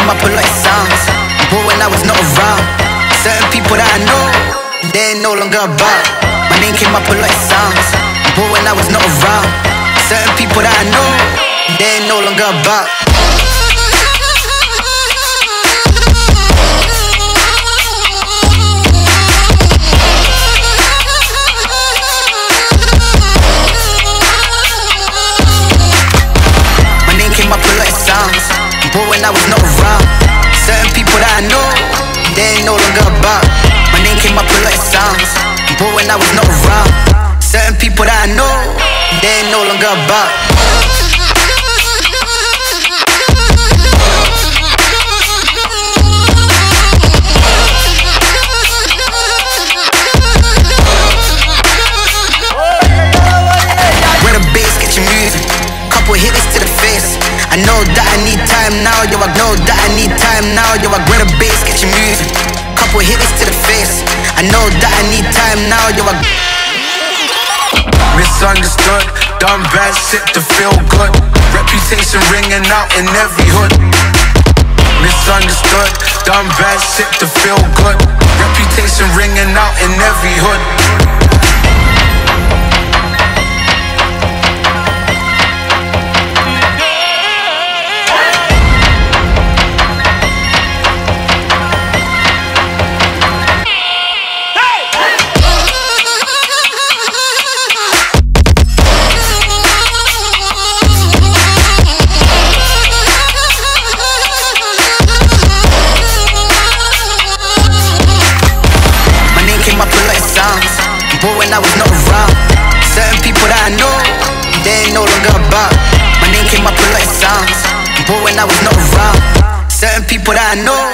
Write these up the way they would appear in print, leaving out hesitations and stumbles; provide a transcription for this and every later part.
up a lot of sounds, but when I was not around, certain people that I know, they ain't no longer about. My name came up a lot of sounds, but when I was not around, certain people that I know, they ain't no longer about. But when I was not around, certain people that I know, they ain't no longer about. My name came up a lot of sounds, but when I was not around, certain people that I know, they ain't no longer about. Where the bass get you moving, couple hits to the face. I know that I need time now, yo, I know that I need time now, yo, I grab the bass, get you moving. Couple hits to the face. I know that I need time now, yo, Misunderstood, done bad shit to feel good. Reputation ringing out in every hood. Misunderstood, done bad shit to feel good. Reputation ringing out in every hood. But when I was not around, certain people that I know, they ain't no longer about. My name came up a lot of sounds, but when I was not around, certain people that I know.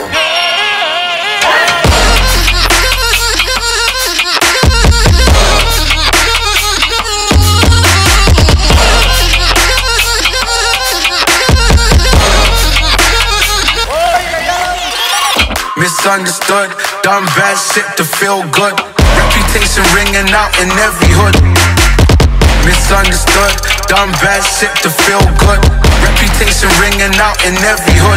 Misunderstood, done bad shit to feel good. Reputation ringing out in every hood. Misunderstood, done bad shit to feel good. Reputation ringing out in every hood.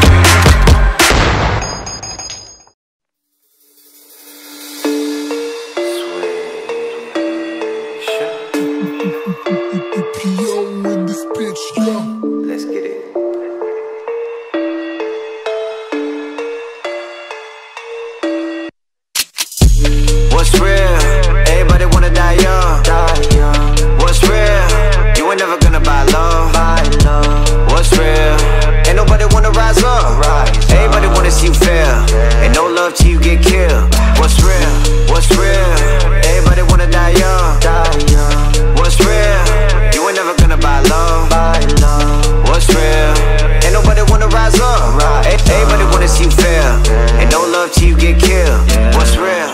Let's get it. What's real? Everybody wanna die young. What's real? You ain't never gonna buy love. What's real? Ain't nobody wanna rise up. Everybody wanna see you fail. Ain't no love till you get killed. What's real? What's real? Everybody wanna die young. What's real? You ain't never gonna buy love. What's real? Ain't nobody wanna rise up. Everybody wanna see you fail. Ain't no love till you get killed. What's real?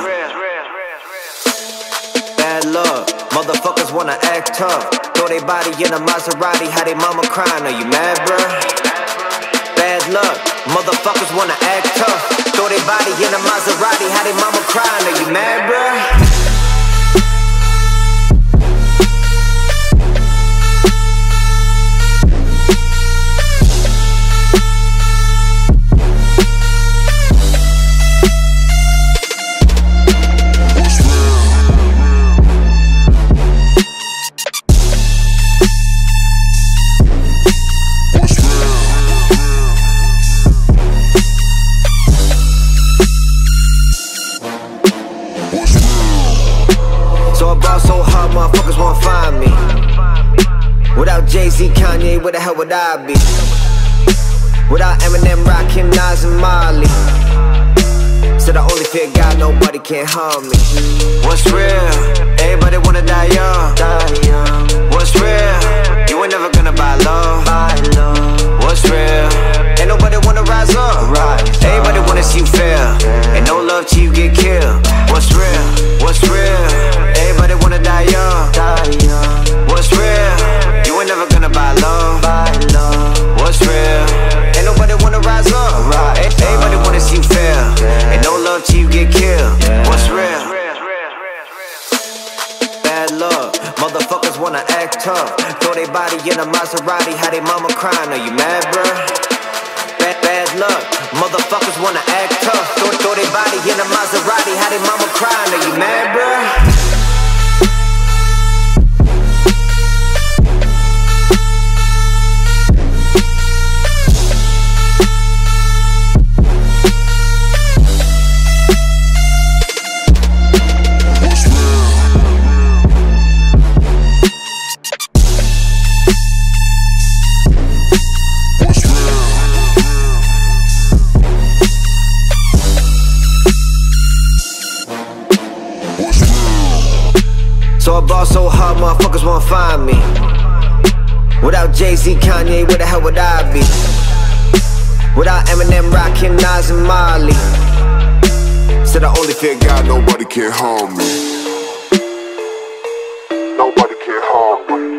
Bad luck, motherfuckers wanna act tough. Throw they body in a Maserati, how they mama crying, are you mad, bruh? Bad luck, motherfuckers wanna act tough. Throw they body in a Maserati, how they mama crying, are you mad, bruh? Motherfuckers won't find me. Without Jay-Z, Kanye, where the hell would I be? Without Eminem, Rakim, Nas, and Marley. Said I only fear God, nobody can harm me. What's real? Everybody wanna die young. What's real? You ain't never gonna buy love. What's real? Ain't nobody wanna rise up. Everybody wanna see you fail. Ain't no love till you get killed. What's real? What's real? Everybody wanna die young. What's real? You ain't never gonna buy love. What's real? Ain't nobody wanna rise up. Everybody wanna see you fail. Ain't no love till you get killed. What's real? Bad luck, motherfuckers wanna act tough. Throw they body in a Maserati, how they mama crying, are you mad, bruh? bad luck. Motherfuckers wanna act tough. Throw their body in a Maserati. How they mama crying? Are you mad, bruh? So I ball so hard, motherfuckers won't find me. Without Jay-Z, Kanye, where the hell would I be? Without Eminem, Rakim, Nas, and Marley. Said I only fear God, Nobody can harm me. Nobody can harm me.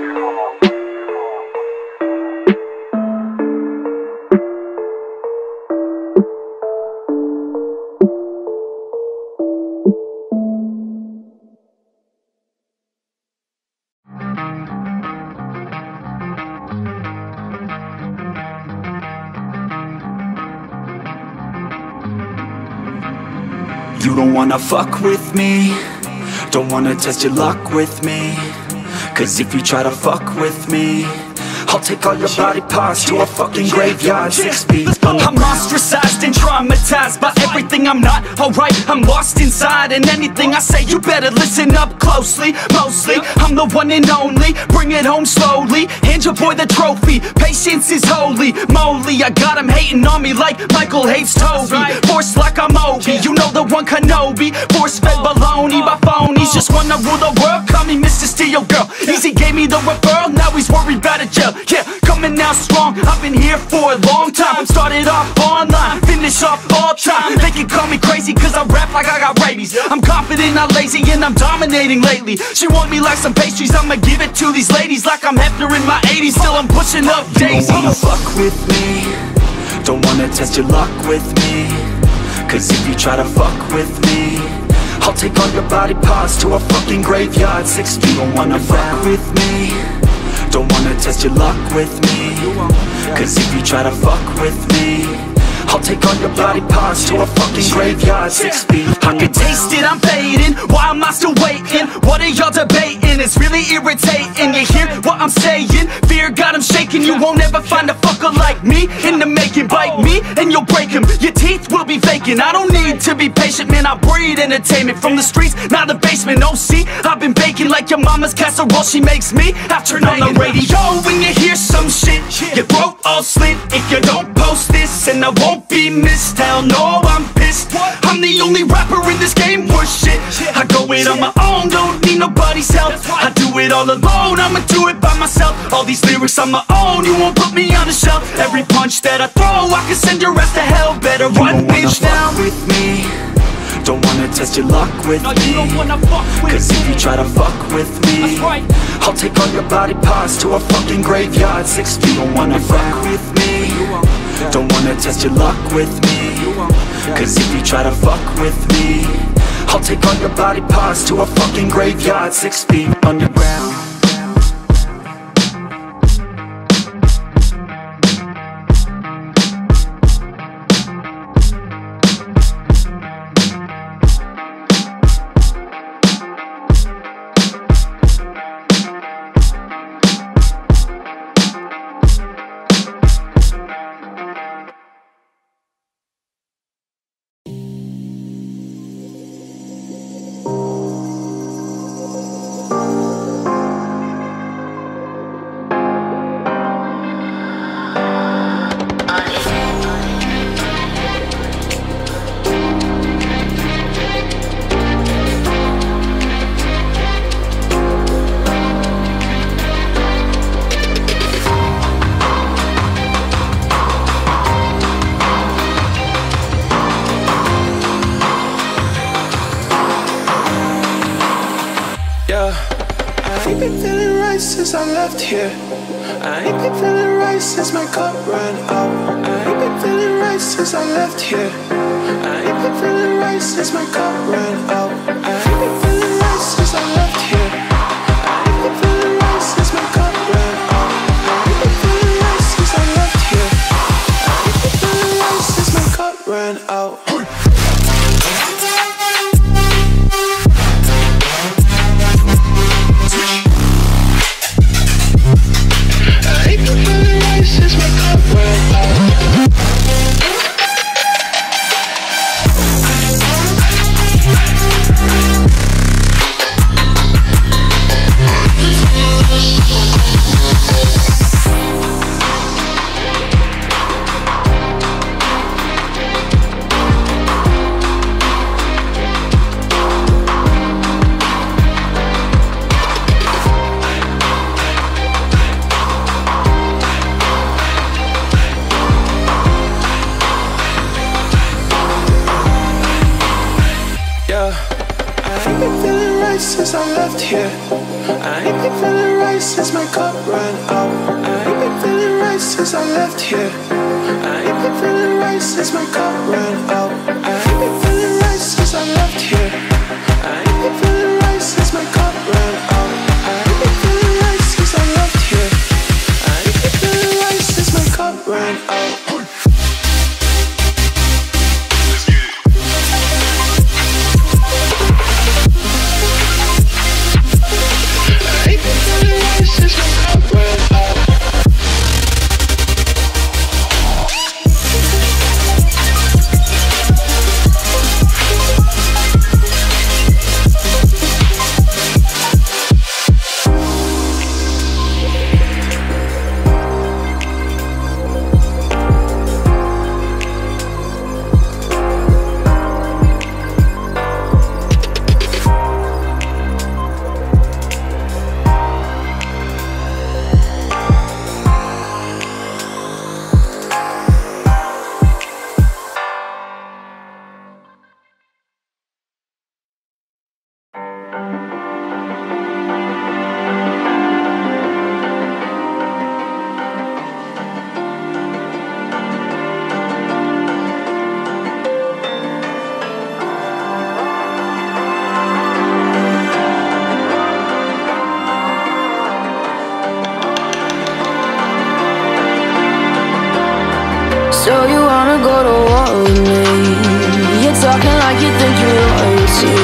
You don't wanna fuck with me, don't wanna test your luck with me. Cause if you try to fuck with me, I'll take all your body parts to a fucking graveyard 6 feet under. I'm ostracized and traumatized by everything I'm not. Alright, I'm lost inside, and anything I say you better listen up closely. Mostly, I'm the one and only. Bring it home slowly, hand your boy the trophy. Patience is holy moly. I got him hating on me like Michael hates Toby. Force like I'm Obi, you know the one Kenobi. Force fed baloney by phonies, just wanna rule the world. Call me Mr. Steel Girl. Easy gave me the referral, now he's worried about a jail. Yeah, coming out strong, I've been here for a long time. Started off online, finish off all time. They can call me crazy cause I rap like I got rabies. I'm confident, not lazy, and I'm dominating lately. She want me like some pastries, I'ma give it to these ladies like I'm Hefner in my 80s. Still I'm pushing up daisies. You don't wanna fuck with me, don't wanna test your luck with me. Cause if you try to fuck with me, I'll take all your body parts to a fucking graveyard 6 feet. You don't wanna fuck with me, don't wanna test your luck with me. Cause if you try to fuck with me, I'll take all your body parts to a fucking graveyard 6 feet. I can taste it, I'm fading. Why am I still waiting? What are y'all debating? It's really irritating. You hear what I'm saying? Fear got him shaking. You won't ever find a fucker like me in the making. Bite me and you'll break him. Your teeth will be vacant. I don't need to be patient, man. I breed entertainment from the streets, not the basement. Oh, see, I've been baking like your mama's casserole. She makes me. I turn on the radio when you hear some shit. Your throat all slit if you don't post this, and I won't be missed. Hell no, I'm pissed. I'm the only rapper in this game worth shit. I go it on my own, don't need nobody's help. I do it all alone, I'ma do it by myself. All these lyrics on my own, you won't put me on the shelf. Every punch that I throw, I can send your ass to hell. Better run, bitch, now with me. Don't wanna test your luck with me. Cause if you try to fuck with me, I'll take all your body parts to a fucking graveyard 6 feet. You don't wanna fuck with me, don't wanna test your luck with me. Cause if you try to fuck with me, I'll take all your body parts to a fucking graveyard 6 feet underground. I ain't been feeling right since I left here. I ain't been feeling right since my cup ran out. I ain't been feeling right since I left here. I ain't been feeling right since my cup ran out. I ain't been feeling right since I left here. I ain't been feeling right since my cup ran out. I ain't been feeling right since I left here. I ain't been feeling right. ran out. I ain't been feeling right since my cup ran out. Since I left here, I ain't been feeling right since my cup ran out. I ain't been feeling right since I left here. I ain't been feeling right since my cup ran out. I ain't been feeling right since I left here. I ain't been feeling right since my cup ran out. I ain't been feeling right since I left here. I ain't been feeling right since my cup ran out. So you wanna go to war with me? You're talking like you think you're royalty.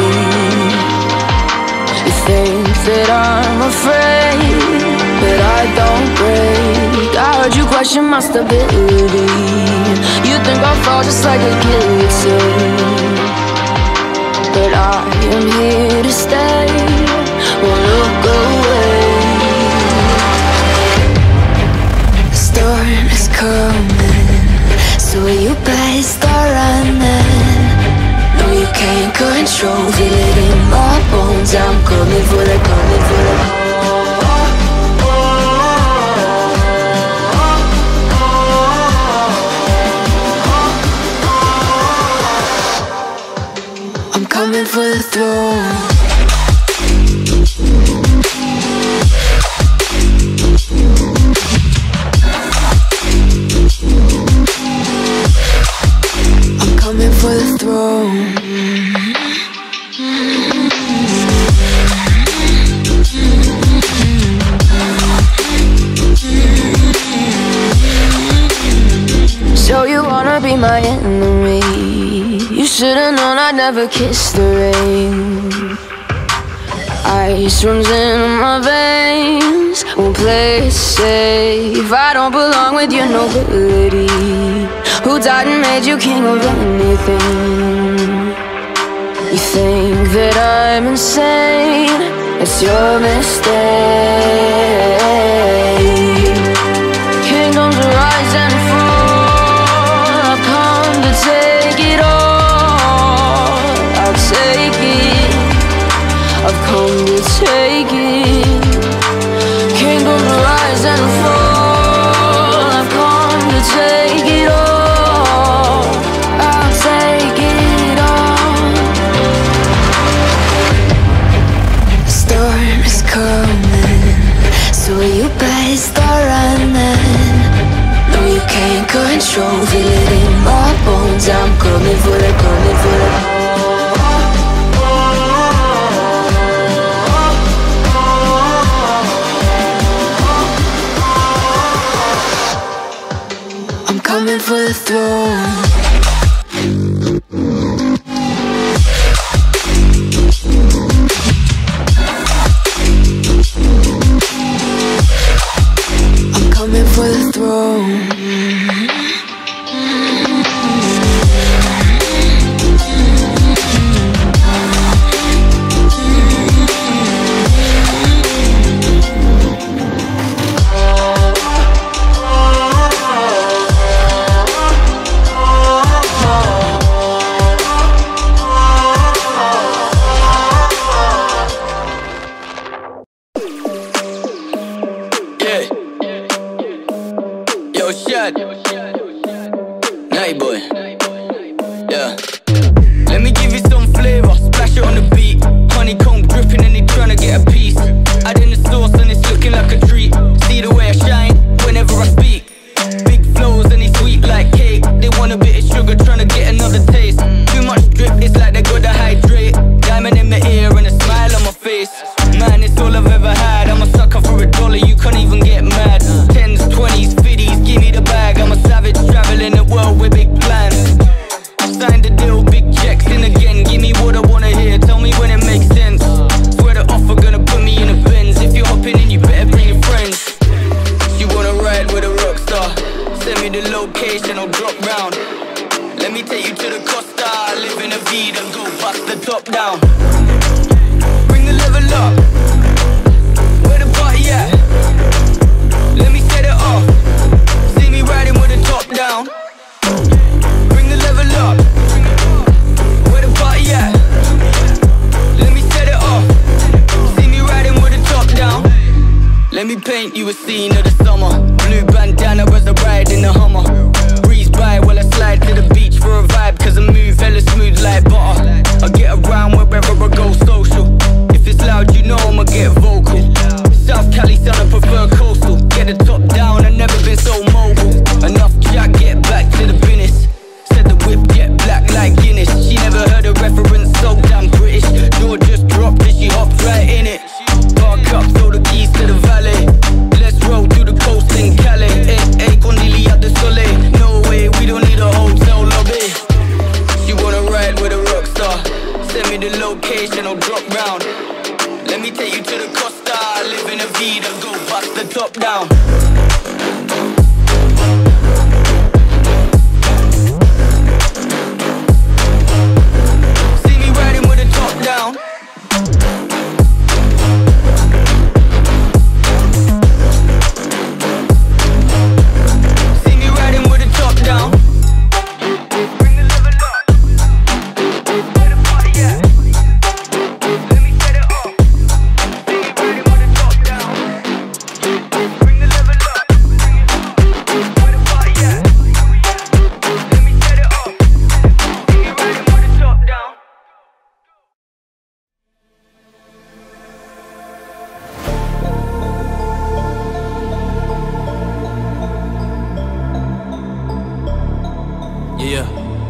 You think that I'm afraid, but I don't break. I heard you question my stability. You think I'll fall just like a guillotine, but I am here to stay. Won't look away. The storm is coming, so you better start running. No, you can't control, feel it in my bones. I'm coming for the, coming for the. I'm coming for the throne. For the throne. So you wanna be my enemy? You should've known I'd never kiss the rain. Ice runs in my veins, won't play it safe. I don't belong with your nobility. Who died and made you king of anything? You think that I'm insane? It's your mistake. Kingdoms rise and fall. I've come to take it all. I'll take it. I've come to take it. Kingdoms rise and fall. I've come to take it all. So you better start running. No, you can't control, feel it in my bones. I'm coming for the, coming for the. I'm coming for the throne. sugar trying to get another taste. Too much drip, it's like they gotta hydrate. Diamond in my ear and a smile on my face. Man, it's all I've ever had. I'm a sucker for $1, you can't even get mad. 10s, 20s, 50s, give me the bag. I'm a savage, traveling the world with big plans. Signed the deal, big checks in again. Give me what I wanna hear, tell me when it makes sense. Swear the offer gonna put me in a Benz. If you're hopping in, you better bring your friends. You wanna ride with a rock star? Send me the location, I'll drop round. Let me take you to the Costa. Live in a Vida, go bust the top down. Bring the level up. Where the party at? Let me set it off. See me riding with the top down. Bring the level up. Where the party at? Let me set it off. See me riding with the top down. Let me paint you a scene of the summer. Blue bandana as I ride in the Hummer. Breeze by while I slide to the beach for a vibe, cause I move hella smooth like butter. I get around wherever I go social. If it's loud, you know I'ma get vocal. South Cali son, I prefer coastal. Get the top down, I've never been so mobile. Enough jack, get back to the business. Said the whip get black like Guinness. She never heard a reference, so damn British. Door just dropped and she hopped right in it. Park up, throw the keys to the valet. Let's roll through the coast in Calais. Hey, Cornelia de Soleil. No way, we don't need a hotel lobby. You wanna ride with a rock star? Send me the location, I'll drop round. Let me take you to the Costa. Live in a Vida, go bust the top down. See me riding with the top down. See me riding with the top down. Bring the level up. Where the party at? Let me set it off. See me riding with the top down. Bring the level up. Where the party at? Let me set it off. See me riding with the top down. Yeah.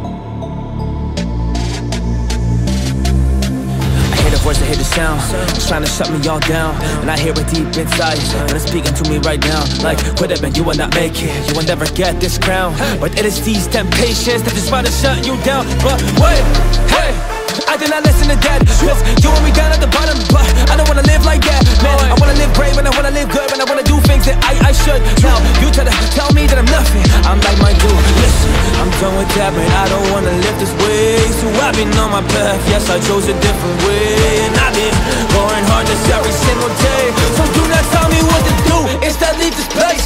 I hear the voice, I hear the sound. It's trying to shut me all down, and I hear it deep inside, and it's speaking to me right now. Like, quit it, man, you will not make it. You will never get this crown. But it is these temptations that just try to shut you down. But wait, hey, I did not listen to that. Cause you want me down at the bottom, but I don't wanna live like that. Man, I wanna live brave and I wanna live good, and I wanna do things that I should. Now, you try to tell me that I'm nothing. I'm like my dude, listen, I'm done with that, man, I don't wanna live this way. So I've been on my path, yes, I chose a different way. And I've been going hard just every single day. So do not tell me what to do, instead leave this place.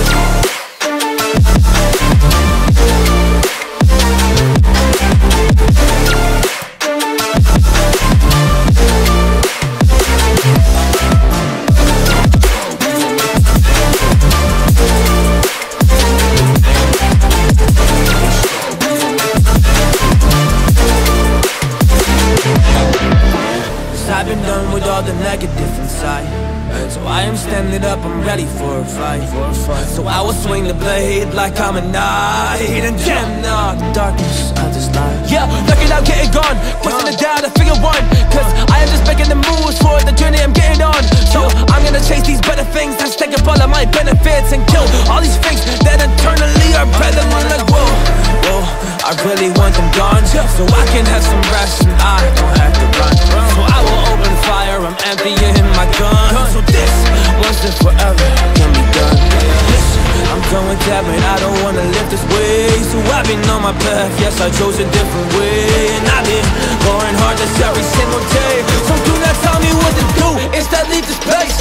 I've been done with all the negative inside. So I am standing up, I'm ready for a fight. So I will swing the blade like I'm a knight. And damn, nah, the darkness of this life. Yeah, looking out, getting gone, pushing it down to figure one. Cause I am just making the moves for the journey I'm getting on. So I'm gonna chase these better things, let's take up all of my benefits and kill all these things that internally are better. I'm like, whoa, whoa, I really want them gone, so I can have some rest and I don't have to run. So I will open fire, I'm emptying my gun. So this, once and forever, can be done. Listen, I'm done with that, man, I don't wanna live this way. So I've been on my path, yes, I chose a different way. And I've been going hard just every single day. So do not tell me what to do, instead leave this place.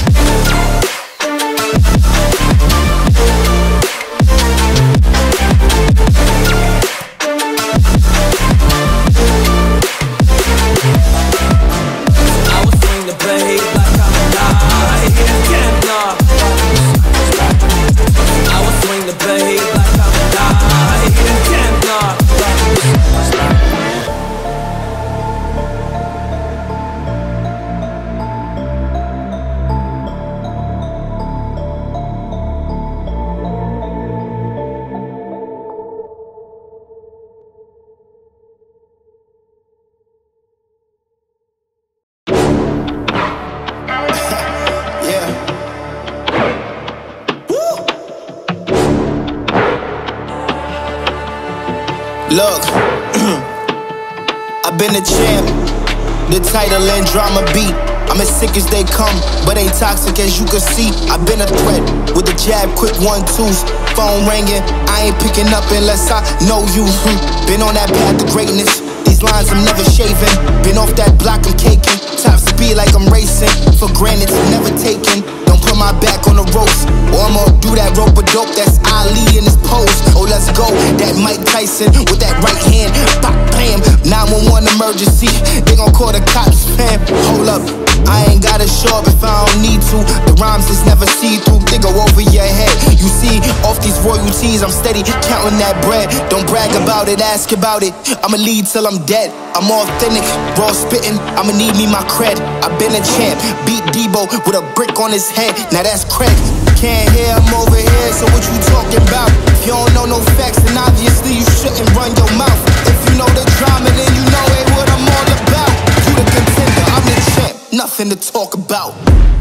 I've been a champ, the title and drama beat. I'm as sick as they come, but ain't toxic as you can see. I've been a threat with the jab, quick 1-2s. Phone ringing, I ain't picking up unless I know you. Been on that path to greatness. These lines I'm never shaving. Been off that block, I'm caking. Top speed like I'm racing. For granted, never taken. Don't put my back on the ropes, or I'ma do that rope a dope. That's Ali in his pose. Oh, let's go. That Mike Tyson with that right hand. Bop, bam. 911 emergency. They gon' call the cops, fam. Hold up. I ain't gotta show up if I don't need to. The rhymes is never see-through, they go over your head. You see, off these royalties, I'm steady counting that bread. Don't brag about it, ask about it. I'ma lead till I'm dead. I'm authentic, raw spitting, I'ma need me my cred. I've been a champ, beat Debo with a brick on his head. Now that's crack. Can't hear him over here, so what you talking about? If you don't know no facts, then obviously you shouldn't run your mouth. If you know the drama, then you know it, what I'm all about. You the contender, I'm the champ. Nothing to talk about.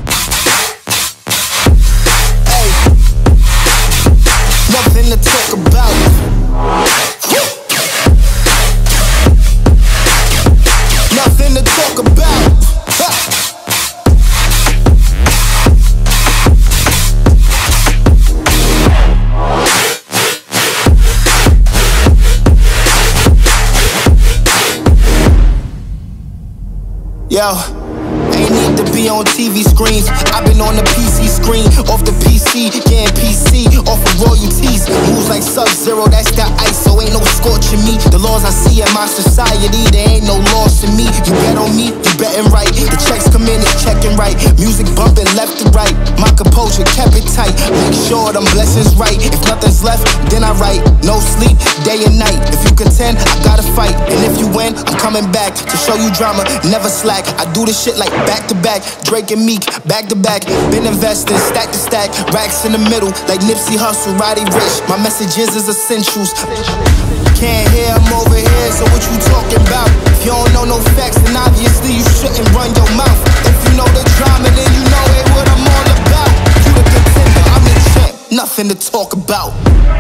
Hey, nothing to talk about. Nothing to talk about. Yo, ain't need to be on TV screens. I've been on the PC screen, off the PC, getting PC, off of royalties. Moves like Sub-Zero, that's that ice, so ain't no scorching me. The laws I see in my society, there ain't no loss in me. You bet on me, you betting right. The checks come in, it's checking right. Music bumping left to right. My composure kept it tight. Make sure them blessings right. If nothing's left, then I write. No sleep, day and night. If you contend, I gotta fight. And if you win, I'm coming back to show you drama, never slack. I do this shit like back to back. Drake and Meek, back to back. Been investing, stack to stack. Racks in the middle, like Nipsey Hussle, Roddy Ricch. My messages is essentials. Can't hear him over here, so what you talking about? If you don't know no facts, then obviously you shouldn't run your mouth. If you know the drama, then you know it, what I'm all about. You the contender, I'm the champ. Nothing to talk about.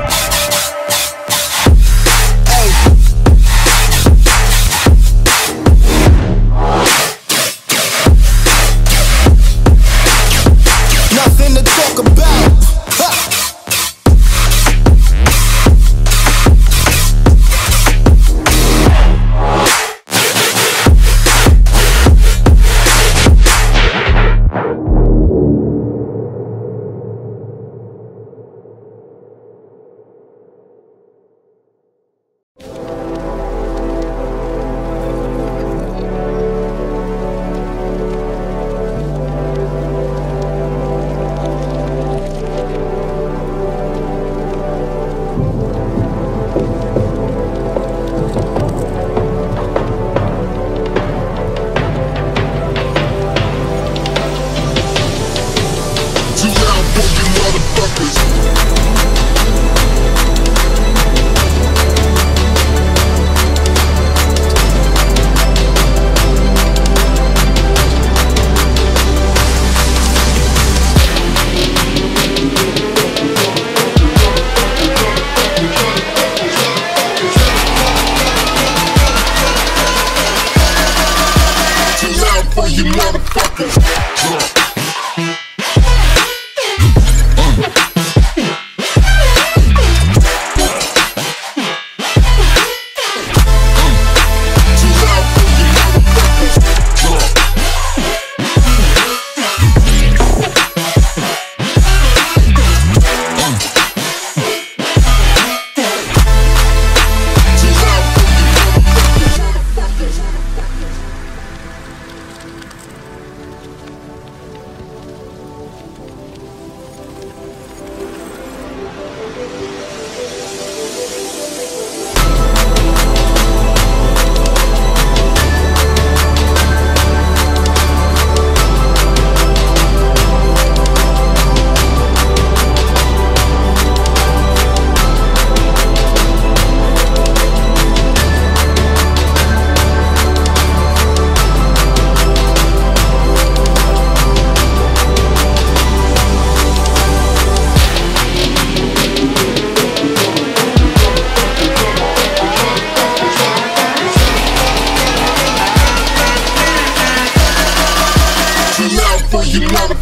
Nothing to talk about.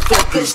motherfuckers.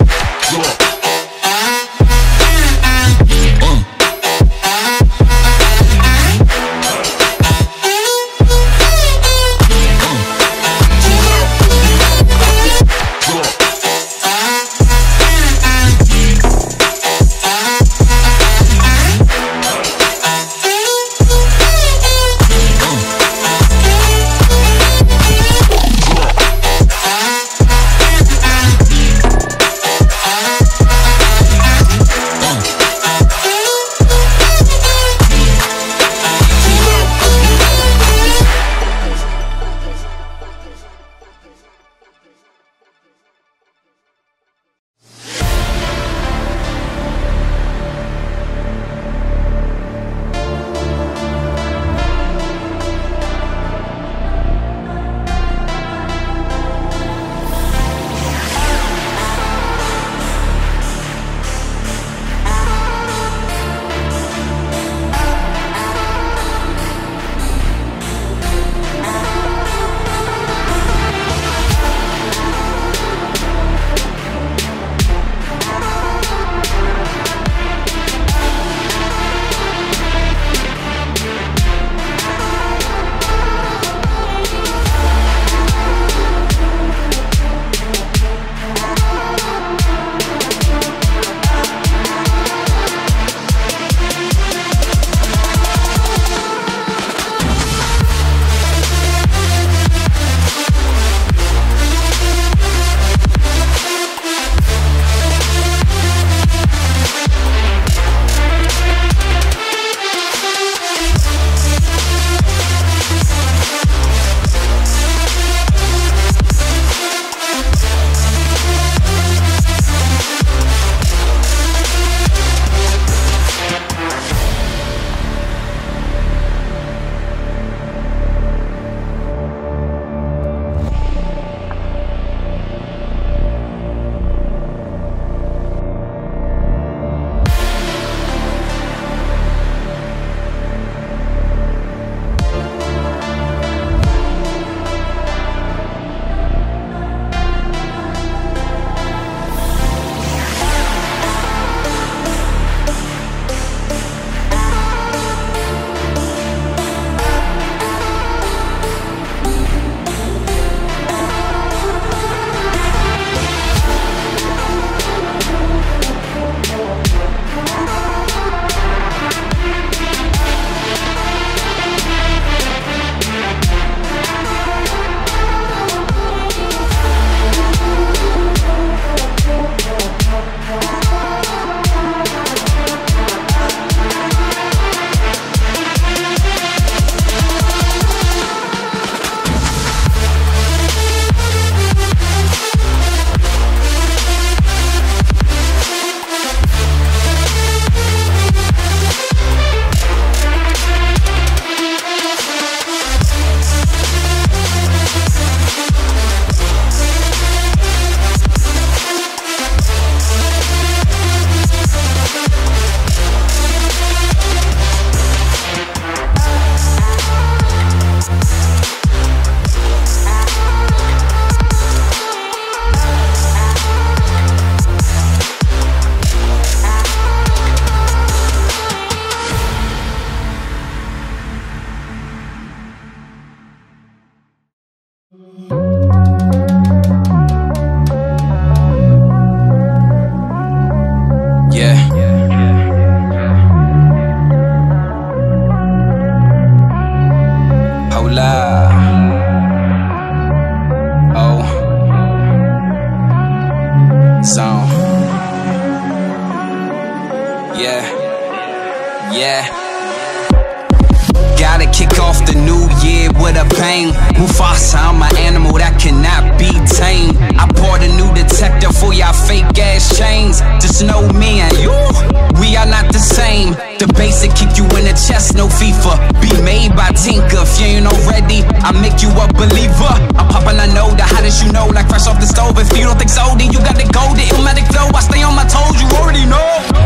Gotta kick off the new year with a bang. Mufasa, I'm an animal that cannot be tamed. I poured a new detector for y'all fake ass chains. Just know me and you, we are not the same. The basic kick you in the chest, no FIFA. Be made by Tinker, if you ain't already, I make you a believer. I'm popping, I know the hottest, you know, like fresh off the stove. If you don't think so, then you got the gold, the illmatic flow. I stay on my toes, you already know.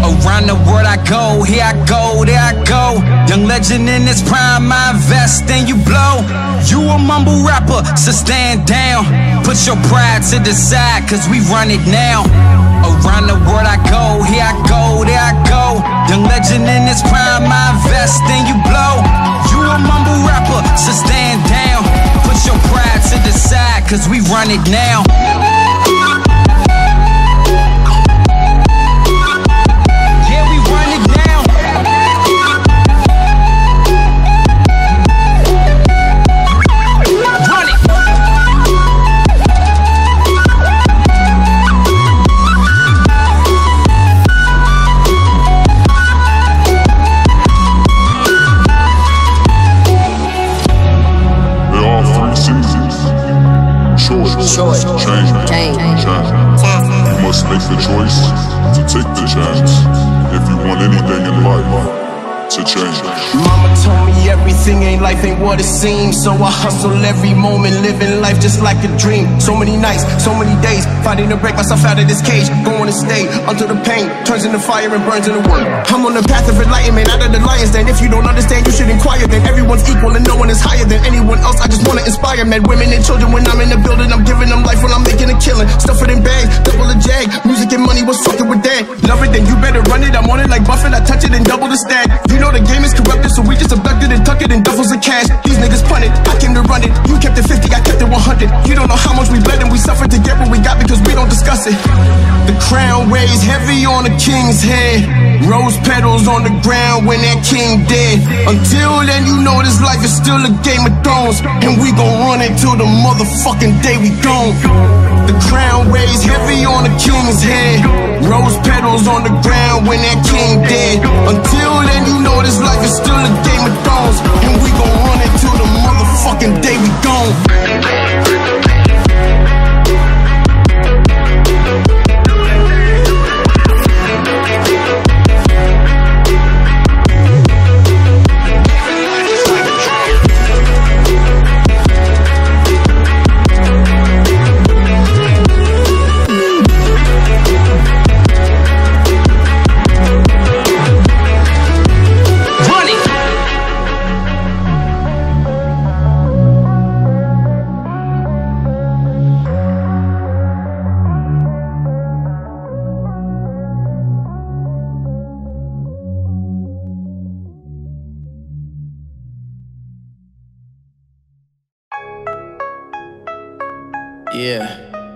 Around the world I go, here I go, there I go. Young legend in his prime, I invest and you blow. You a mumble rapper, so stand down. Put your pride to the side, cause we run it now. Around the world I go, here I go, there I go. Young legend in his prime, I invest and you blow. You a mumble rapper, so stand down. Put your pride to the side, cause we run it now. Choice, change. You must make the choice to take the chance if you want anything in life to change. Mama told me everything ain't life ain't what it seems, so I hustle every moment, living life just like a dream. So many nights, so many days, fighting to break myself out of this cage. Going to stay until the pain turns into fire and burns into wood. I'm on the path of enlightenment, out of the lions den. If you don't understand, you should inquire. Then everyone's equal and no one is higher than anyone else. I just wanna inspire men, women, and children. When I'm in the building, I'm giving them life when I'm making a killing. Stuff it in bags, double a jag. Music and money, what's fucking with that? Love it, then you better run it. I'm on it like Buffett, I touch it and double the stack. You know the game is corrupted, so we just abducted and tuck it in duffels of cash. These niggas punted, I came to run it. You kept it 50, I kept it 100. You don't know how much we bled and we suffered to get what we got because we don't discuss it. The crown weighs heavy on the king's head. Rose petals on the ground when that king dead. Until then, you know this life is still a Game of Thrones, and we gon' run it till the motherfucking day we gone. The crown weighs heavy on the king's head. Rose petals on the ground when that king dead. Until then, you know this life is still a Game of Thrones, and we gon' run it till the motherfucking day we gone. Yeah.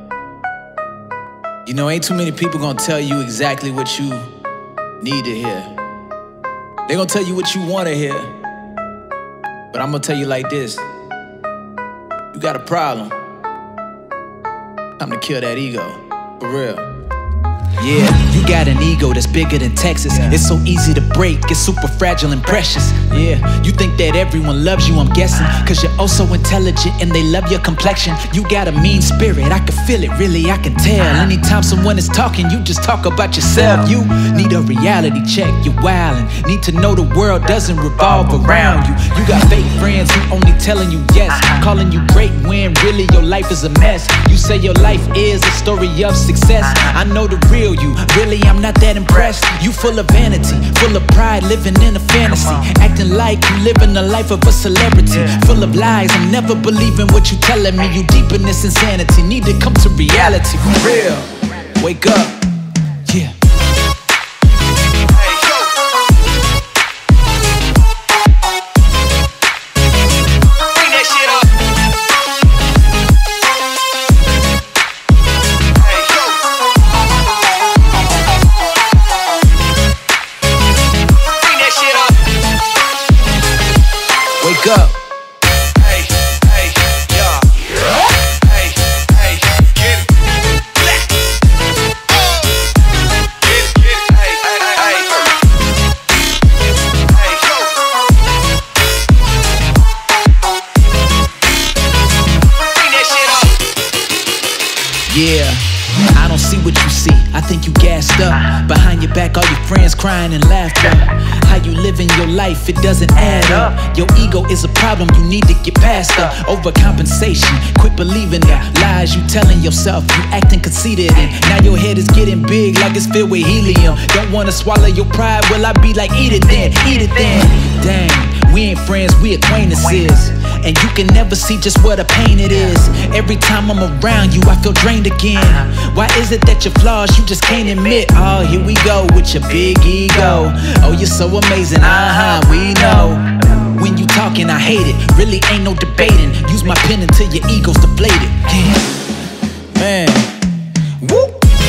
You know, ain't too many people gonna tell you exactly what you need to hear. They gonna tell you what you wanna hear. But I'm gonna tell you like this. You got a problem. Time to kill that ego. For real. Yeah, you got an ego that's bigger than Texas. It's so easy to break, it's super fragile and precious. Yeah, you think that everyone loves you, I'm guessing, cause you're oh so intelligent and they love your complexion. You got a mean spirit, I can feel it, really I can tell. Anytime someone is talking, you just talk about yourself. You need a reality check, you're wildin'. Need to know the world doesn't revolve around you. You got fake friends who only telling you yes, calling you great when really your life is a mess. You say your life is a story of success. I know the real you, really I'm not that impressed. You full of vanity, full of pride, living in a fantasy, acting like you living the life of a celebrity. Full of lies, I'm never believing what you telling me. You deep in this insanity, need to come to reality. For real, wake up, yeah. Wake up. Hey, hey, yeah. Hey, hey, get it. Black. Get it, hey, hey, hey. Hey, go. Bring that shit up. Yeah. I don't see what you see, I think you gassed up. Behind your back, all your friends crying and laughter. How you living your life, it doesn't add up. Your ego is a problem, you need to get past the overcompensation. Quit believing the lies you telling yourself. You acting conceited and now your head is getting big like it's filled with helium. Don't wanna swallow your pride, well I be like eat it then, eat it then. Dang, we ain't friends, we acquaintances. And you can never see just what a pain it is. Every time I'm around you, I feel drained again. Why is it that your flaws you just can't admit? Oh, here we go with your big ego. Oh, you're so amazing, we know. When you talking, I hate it. Really ain't no debating. Use my pen until your ego's deflated. Yeah. Man. Woo.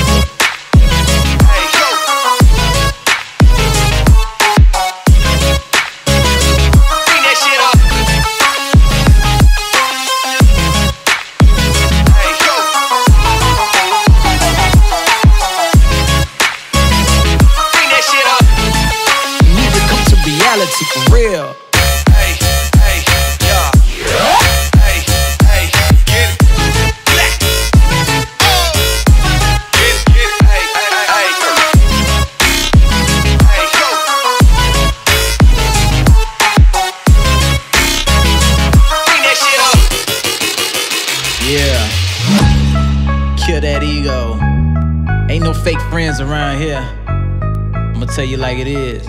For real. Hey, hey, yeah. Hey, hey, get it. Black. Oh. Get it, hey, hey, hey. Hey, go. Bring that shit up. Yeah. Kill that ego. Ain't no fake friends around here. I'ma tell you like it is.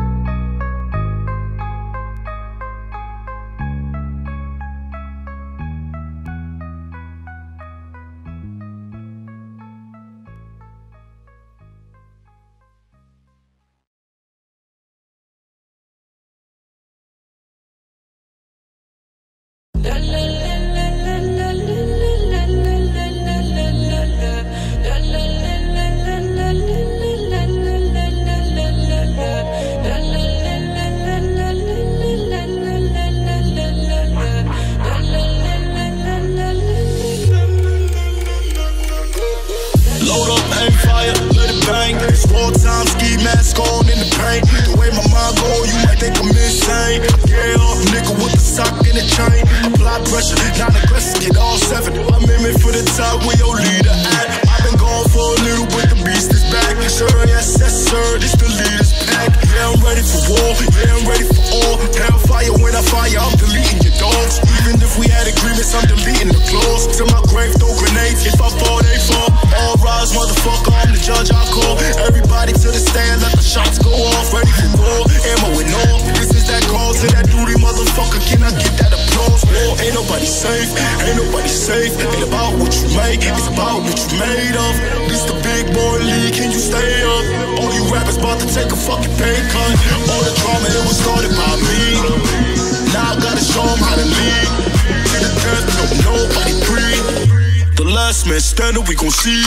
Man, stand up, we gon' see.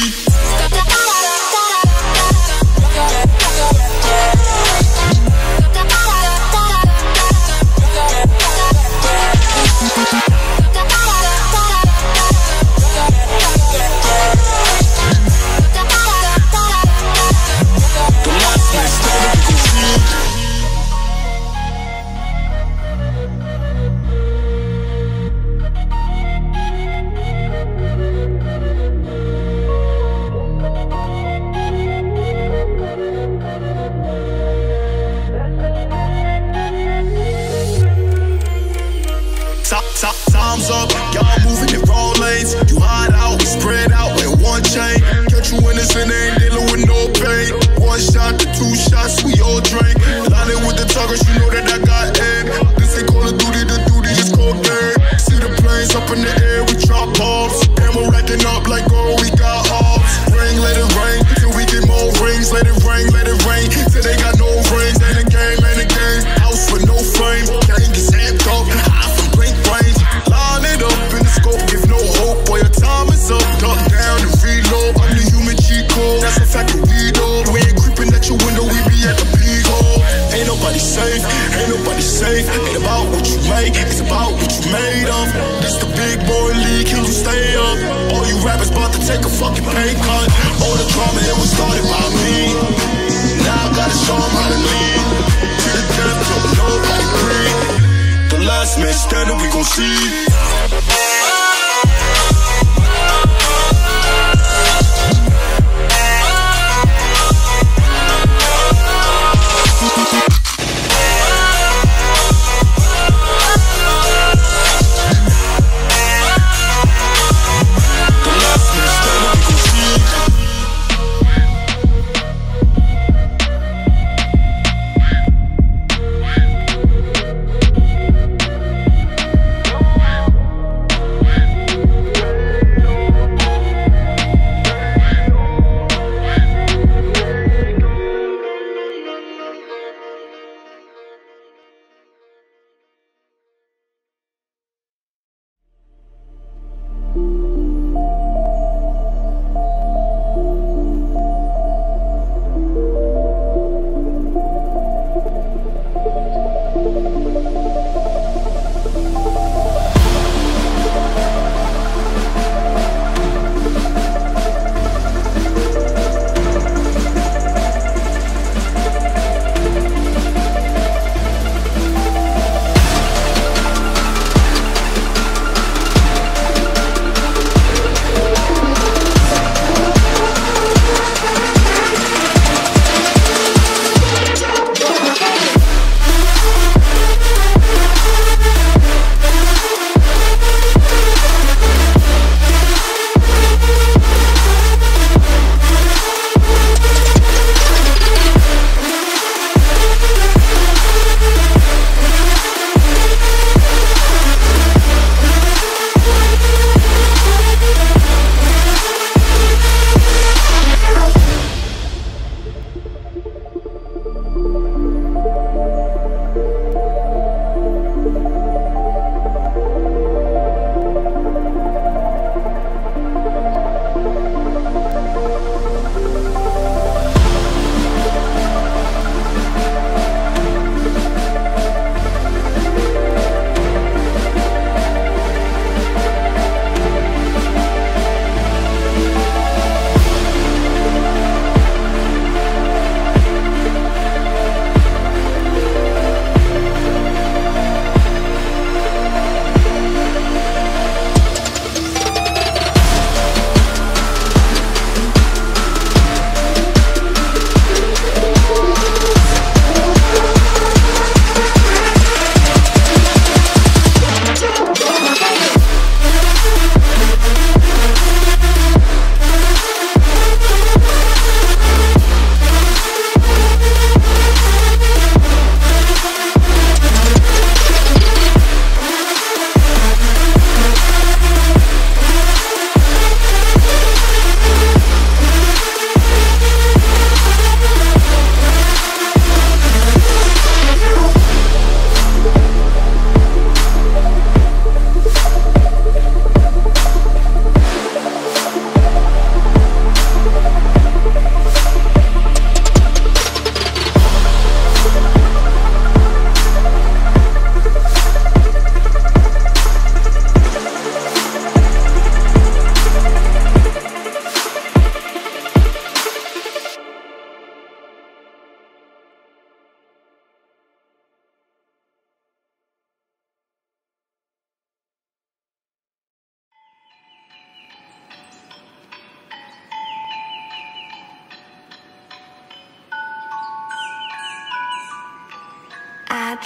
Time's up, y'all moving in wrong lanes. You hide out, spread out in one chain. Catch you innocent, ain't dealing with no pain. One shot to two shots, we all drink. Lining with the targets, you know that I got aim. This ain't Call of Duty, the duty is cocaine. See the planes up in the air, we drop bombs. Ammo racking up like gold, we got ops. Ring, let it rain, till we get more rings. Let it rain, till they got no rings. Ain't a game, house with no frame. Gang is amped up, high from blink range. Line it up in the scope, give no hope. Boy, your time is up, duck down and reload. I'm the human cheat code, that's a fact that we know. We ain't creeping at your window, we be at the big hole. Ain't nobody safe, ain't nobody safe. Ain't about what you make, it's about what you made of. This the big boy league, can you stay up? All you rappers about to take a fucking pay cut. All the drama, it was started by me. Now I gotta show them how to lead. To the death, till nobody breathe. The last man standing, we gon' see.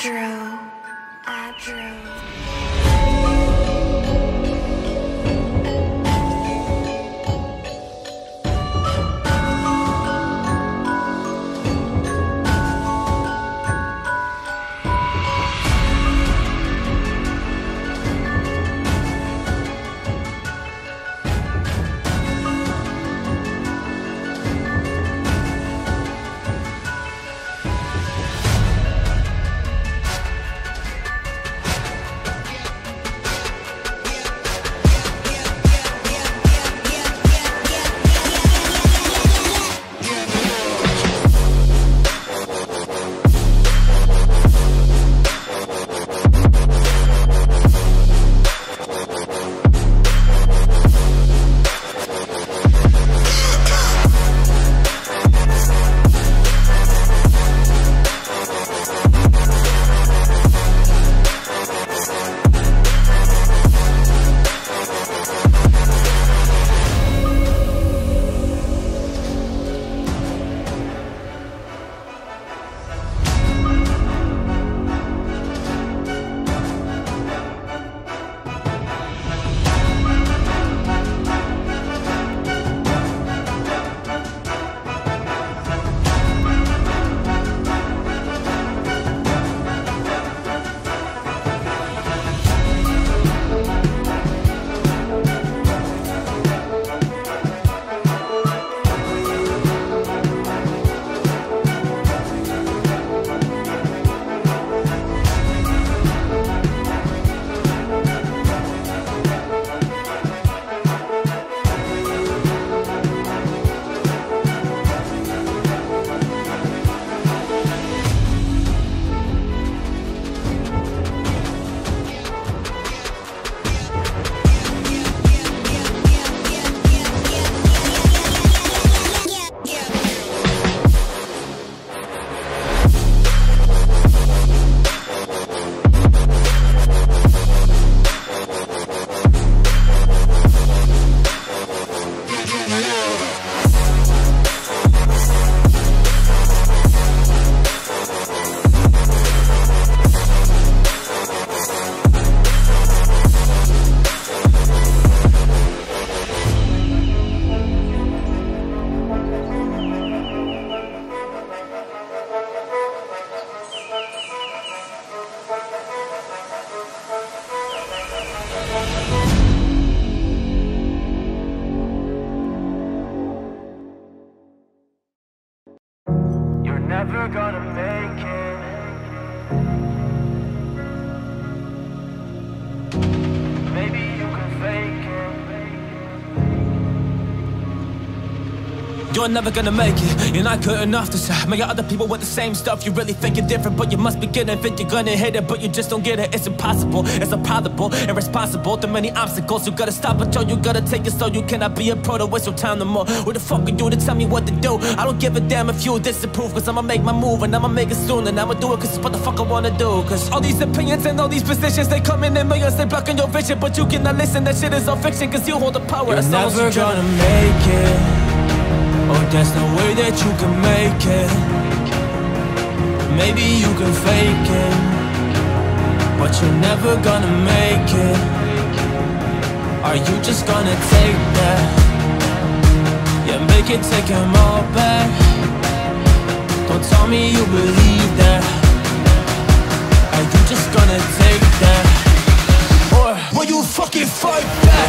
never gonna make it. Maybe you can fake it. You're never gonna make it, you're not good enough to say. Many other people with the same stuff, you really think you're different, but you must be getting think you're gonna hit it, but you just don't get it. It's impossible, it's improbable, irresponsible. Too many obstacles, you gotta stop it, yo, you gotta take it slow. You cannot be a pro to waste your time no more. Who the fuck are you to tell me what to do? I don't give a damn if you disapprove, cause I'ma make my move, and I'ma make it soon, and I'ma do it cause it's what the fuck I wanna do. Cause all these opinions and all these positions, they come in millions, they blocking your vision, but you cannot listen, that shit is all fiction, cause you hold the power. You're never gonna make it. Oh, there's no way that you can make it. Maybe you can fake it, but you're never gonna make it. Are you just gonna take that? Yeah, make it, take them all back. Don't tell me you believe that. Are you just gonna take that? Or will you fucking fight back?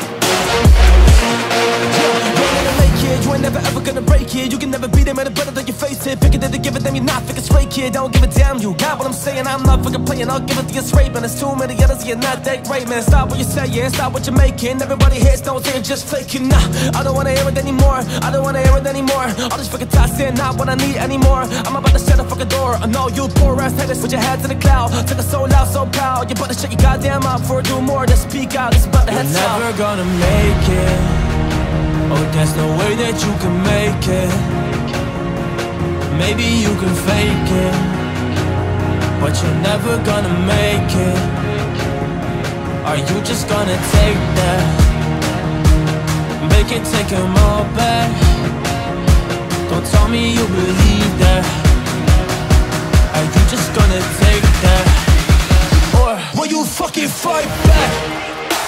You can never be them, and better than you face it. Pick it, to give it, then you're not fucking straight, kid. Don't give a damn, you got what I'm saying. I'm not fucking playing, I'll give it to you straight, man. There's too many others, you're not that great, man. Stop what you're saying, stop what you're making. Everybody hears, don't say you're just faking. Nah, I don't wanna hear it anymore. I don't wanna hear it anymore. All this fucking talk saying not what I need anymore. I'm about to shut the fucking door. I know you poor ass haters, put your head to the cloud. Take it so loud, so proud. You better shut your goddamn mouth before I do more than speak out. It's about to head south. You're never gonna make it. Oh, there's no way that you can make it. Maybe you can fake it, but you're never gonna make it. Are you just gonna take that? Make it, take them all back. Don't tell me you believe that. Are you just gonna take that? Or will you fucking fight back?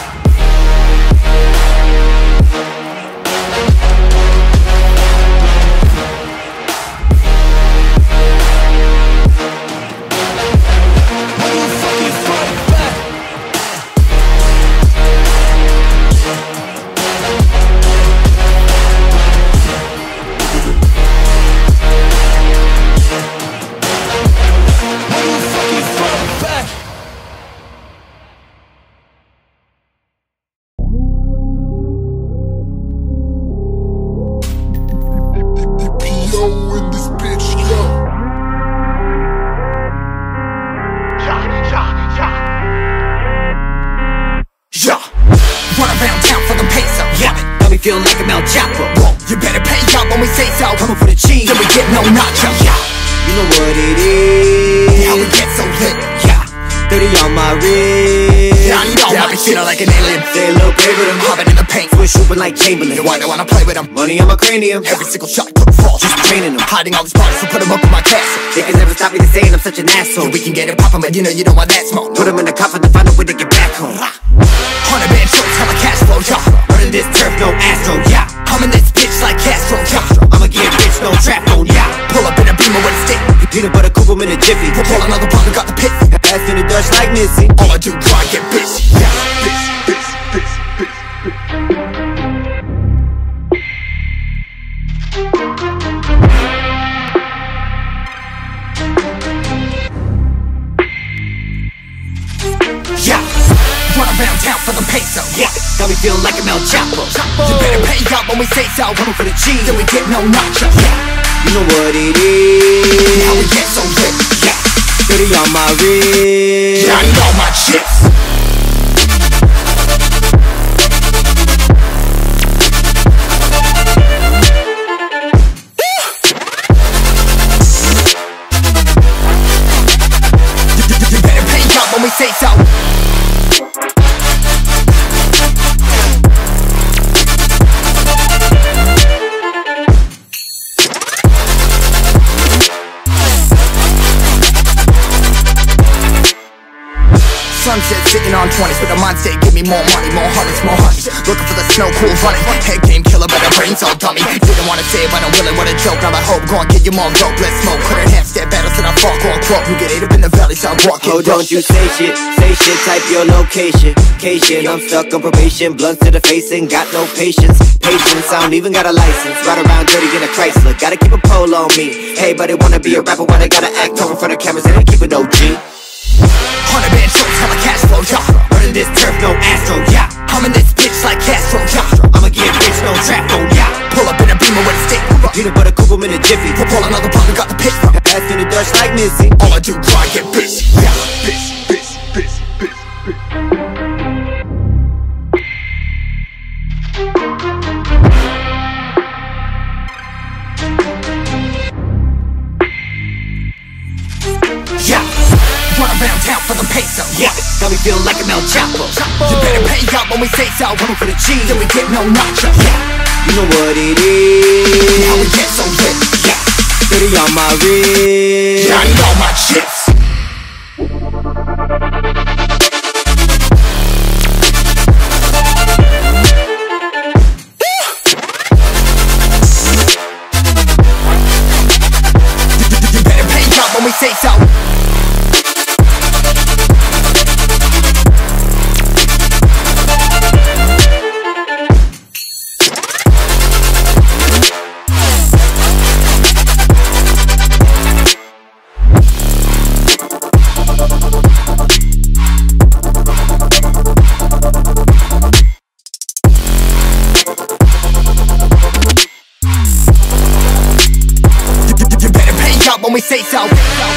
Feeling like I'm El Chapo. Whoa, you better pay up when we say so. Coming for the cheese, then we get no nacho. Yeah, you know what it is. How we get so lit. Yeah, 30 on my wrist. Yeah, you know I be feeling like an alien. Say a little play with him, hopping in the paint, switch hooping like Chamberlain. You wanna play with him? Money on my cranium. Every single shot could fall. Just training them, hiding all these parts, so put them up in my castle. They can never stop me to saying I'm such an asshole. Yeah, we can get it poppin', but you know want that smoke. Put them in the coffin to find a way to get back home. 100 band shows, hella cash flow, yeah. Running this turf, no Astro, yeah. I'm in this bitch like Castro, yeah. I'ma get rich, no trap on, yeah. Pull up in a Beamer with a stick. Peanut butter coupe 'em in a jiffy. Pull another bottle, got the pit. Ass in the Dutch like Missy. All I do, try get busy, yeah. Around town for the peso, yeah. Got me feeling like I'm El Chapo. You better pay up when we say so. Coming for the cheese, then we get no nacho. Yeah, you know what it is. How we get so lit, yeah. 30 on my wrist. Yeah, I need all my chips. You better pay up when we say so. Sunset sitting on 20s with a mindset, give me more money, more hundreds, more hundreds. Looking for the snow, cool running. Head game killer, but the brain's all dummy. Didn't wanna say it, but I'm willing, what a joke. Now I hope, go and get you more dope, let's smoke. Couldn't have step battles till I fuck on quote. You get ate up in the valley, start walking. Oh, don't you say shit, type your location. I'm stuck on probation, blunts to the face and got no patience. Patience, I don't even got a license. Ride around dirty in a Chrysler, gotta keep a pole on me. Hey, but they wanna be a rapper, why they gotta act over in front of cameras and they keep it OG. 100 band shows, hella cash flow, yeah. Running this turf, no Astro, yeah. I'm in this bitch like Castro, yeah. I'ma get rich, no trap on, yeah. Pull up in a Beamer with a stick. Peanut butter coupe 'em in a jiffy. Pull another bottle, got the pit. Ass in the Dutch like Missy. All I do, try get busy, yeah. Busy. Run around town for the peso, yeah. Got me feeling like I'm El Chapo. You better pay up when we say so. Coming for the cheese, then we get no nacho, yeah. You know what it is. How we get so lit, yeah. 30 on my wrist. Yeah, I need all my chips. You better pay up when we say so. when we say so.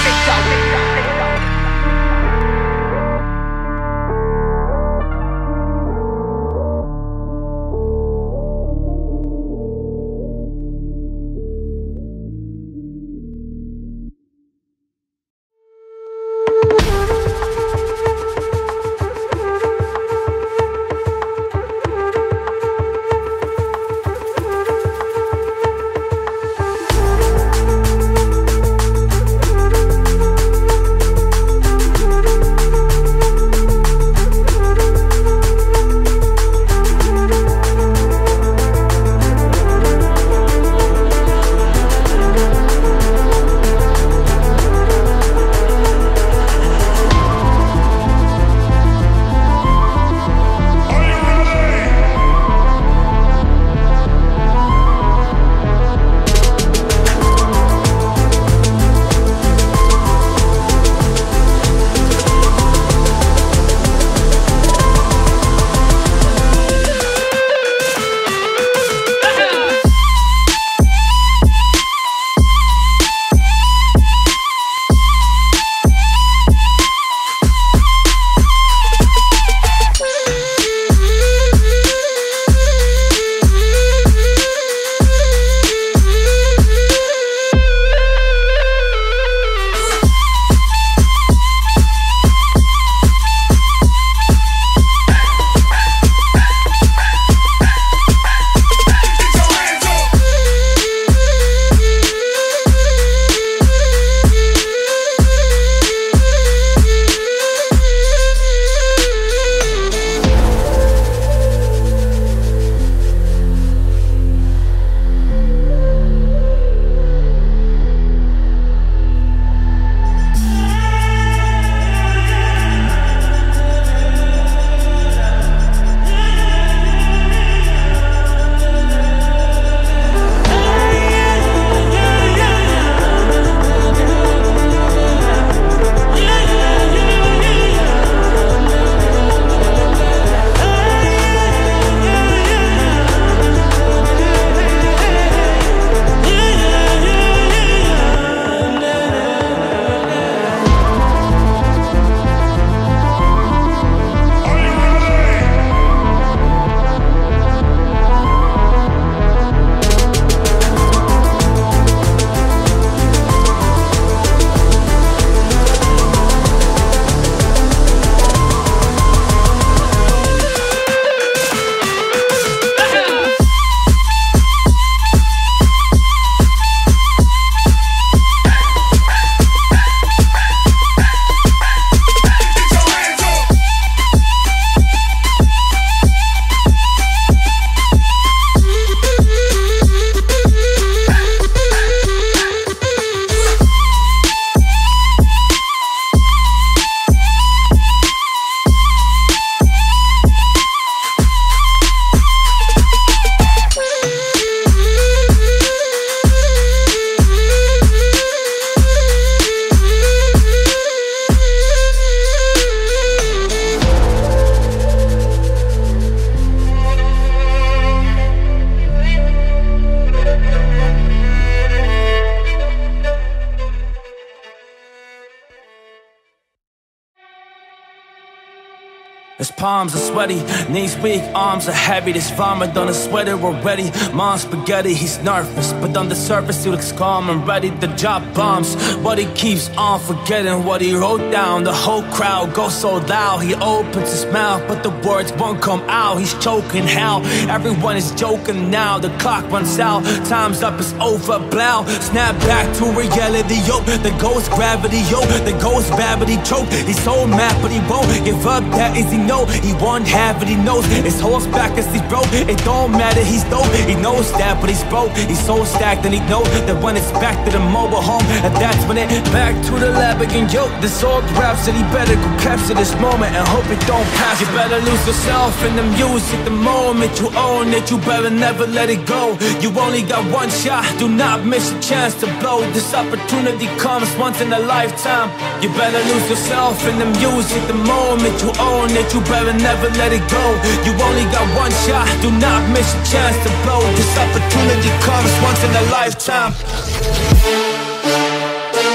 His palms are sweaty, knees weak, arms are heavy. This vomit on his sweater already. Mom's spaghetti, he's nervous, but on the surface he looks calm and ready to drop bombs. But he keeps on forgetting what he wrote down. The whole crowd goes so loud. He opens his mouth, but the words won't come out. He's choking how everyone is joking now. The clock runs out, time's up, it's over, blow. Snap back to reality, yo. There goes gravity, yo. There goes gravity, choke. He's so mad, but he won't give up that easy. No, he won't have it, he knows. His whole back as he's broke. It don't matter, he's dope. He knows that, but he's broke. He's so stacked and he knows that when it's back to the mobile home, and that's when it back to the lab again. Yo, this old rap said he better go capture this moment and hope it don't pass. You better lose yourself in the music the moment you own it. You better never let it go. You only got one shot, do not miss a chance to blow. This opportunity comes once in a lifetime. You better lose yourself in the music the moment you own it. You better never let it go. You only got one shot, do not miss a chance to blow. This opportunity comes once in a lifetime.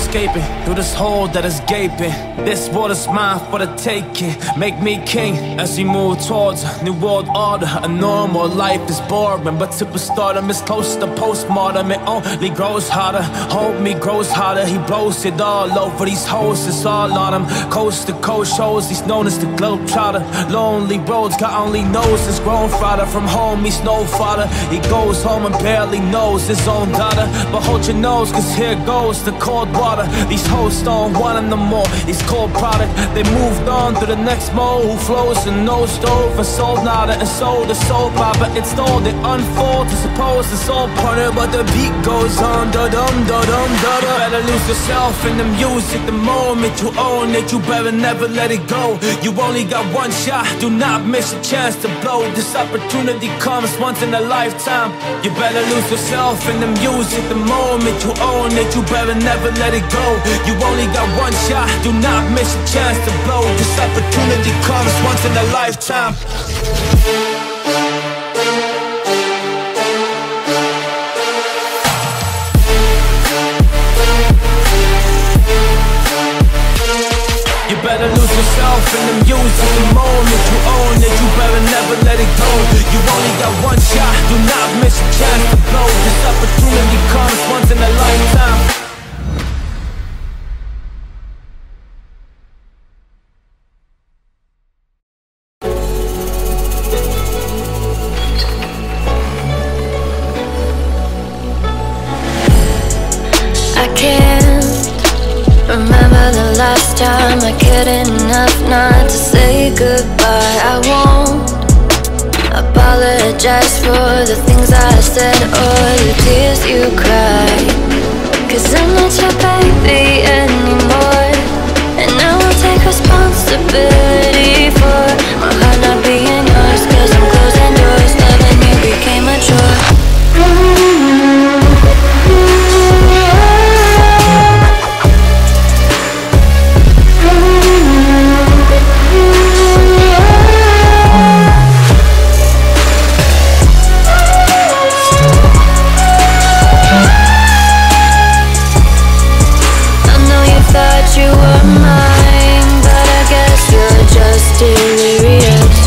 escaping through this hole that is gaping. This water's mine for the taking. Make me king as we move towards a new world order. A normal life is boring, but superstardom is close to postmortem. It only grows harder, homie grows harder. He blows it all over these hoes, it's all on him. Coast to coast shows, he's known as the globetrotter. Lonely roads, God only knows his grown father. From home, he's no father. He goes home and barely knows his own daughter. But hold your nose, cause here goes the cold water. These hoes don't want him no more, he's cold product. They moved on to the next mo who flows and no stove and sold nada and sold the soap opera. It's told, it unfolds, I suppose it's all partner, but the beat goes on. Da-dum-da-dum-da-da. You better lose yourself in the music the moment you own it. You better never let it go. You only got one shot, do not miss a chance to blow. This opportunity comes once in a lifetime. You better lose yourself in the music the moment you own it. You better never let it go. You only got one shot, do not miss a chance to blow. This opportunity comes once in a lifetime. You better lose yourself in the music the moment you own it. You better never let it go. You only got one shot, do not miss a chance to blow. This opportunity comes once in a lifetime. Remember the last time I cared enough not to say goodbye. I won't apologize for the things I said or the tears you cried. Cause I'm not your baby anymore, and I will take responsibility for my heart not being yours. Cause I'm closing doors, loving you became a chore. You were mine, but I guess you're just delirious.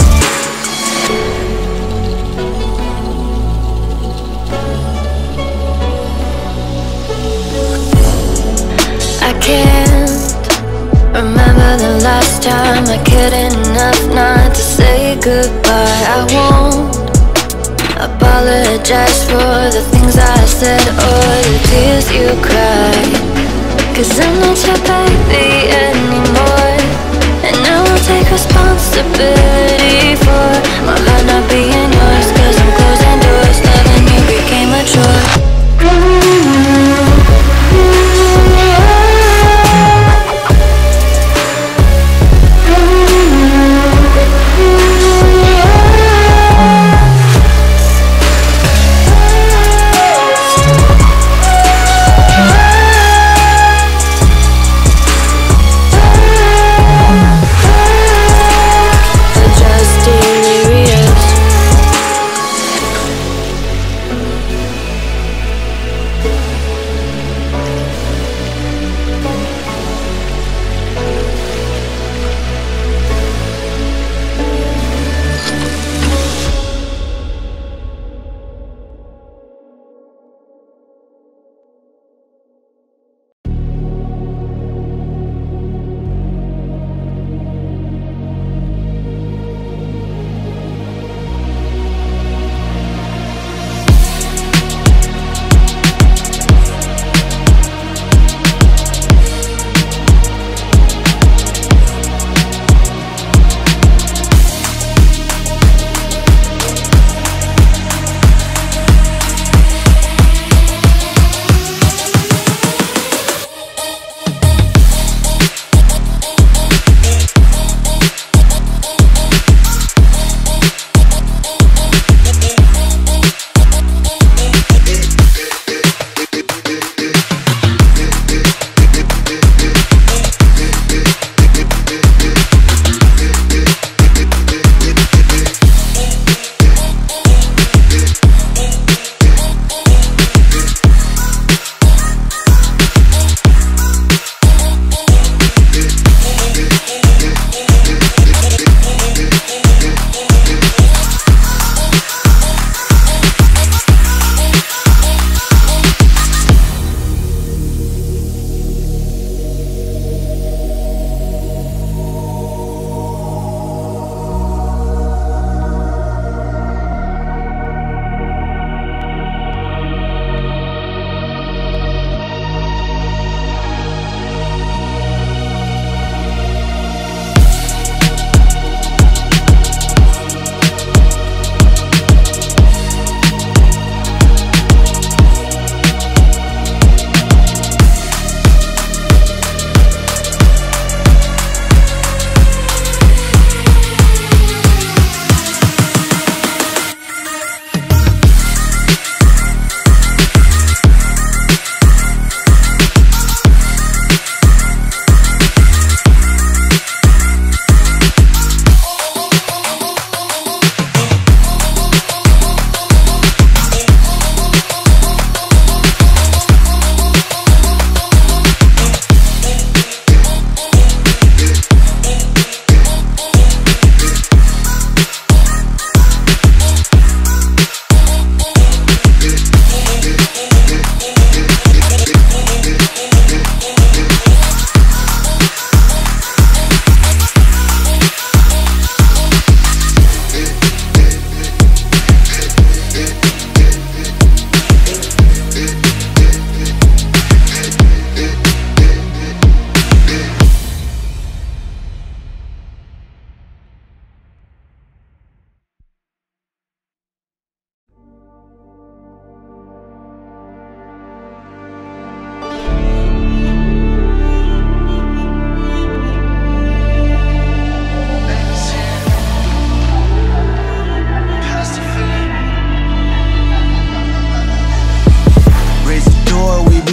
I can't remember the last time I cared enough not to say goodbye. I won't apologize for the things I said or the tears you cried. Cause I'm not your baby anymore, and I will take responsibility for my heart not being yours. Cause I'm closing doors, loving you became a chore.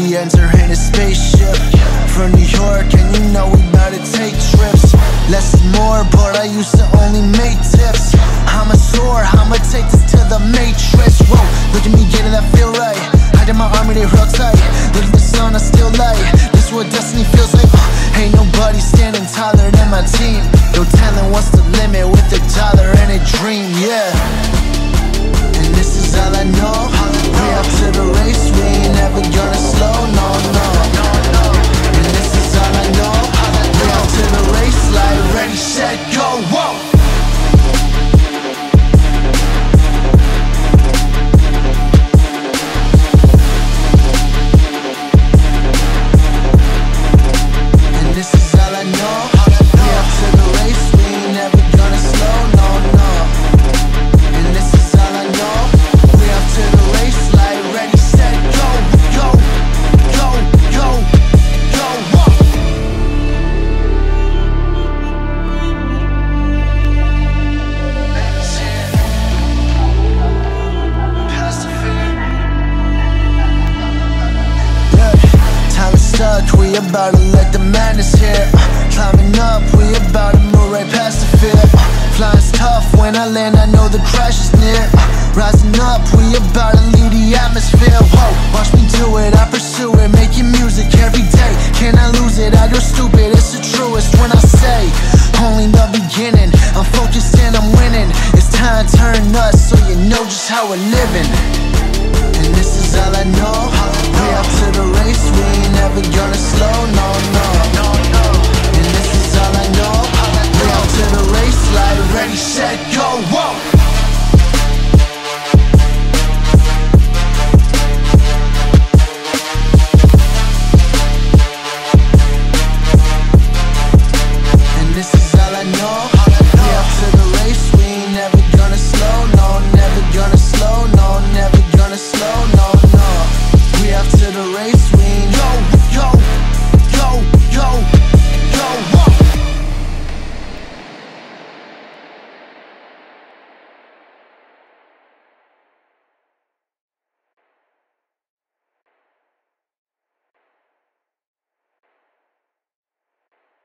We enter in a spaceship from New York, and you know we bout to take trips. Less is more, but I used to only make tips. I'm a soar, I'ma take this to the matrix. Whoa, look at me getting that feel right. I did my army, they real tight. Look at the sun, I still light. This is what destiny feels like. Ain't nobody standing taller than my team. No telling what's the limit with a dollar and a dream, yeah. And this is all I know. We up to the race, we ain't never gonna slow, no, no. And this is all I know. We up to the race, like ready, set, go, whoa. We about to let the madness hit. Climbing up, we about to move right past the fear. Flying's tough, when I land I know the crash is near. Rising up, we about to leave the atmosphere. Whoa, watch me do it, I pursue it. Making music every day, can I lose it? I go stupid, it's the truest when I say only the beginning. I'm focused and I'm winning. It's time to turn us so you know just how we're living.